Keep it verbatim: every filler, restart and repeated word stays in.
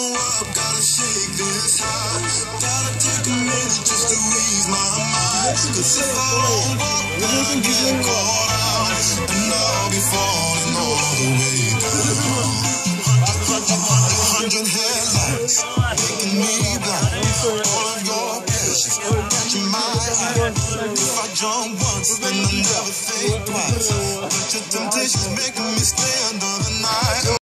up, gotta shake this high. Gotta take a minute just to ease my mind. Cause if I don't walk, then I get caught out, and I'll be falling all the way down. A hundred headlights making me blind. All of your patience catching my eye. If I jump once, then I'll never think twice. But your temptation's making me stand on